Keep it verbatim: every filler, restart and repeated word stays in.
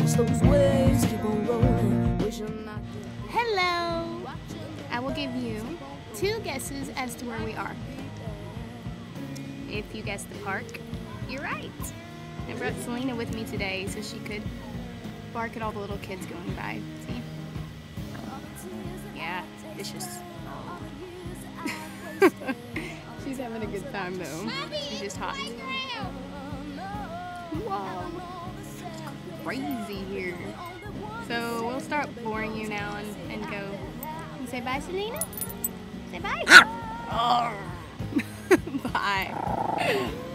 Hello! I will give you two guesses as to where we are. If you guess the park, you're right. I brought Selena with me today so she could bark at all the little kids going by. See? Yeah, vicious. She's having a good time though. She's just hot. Whoa. It's crazy here. So we'll start boring you now and, and go. You say bye, Selena? Say bye. Bye.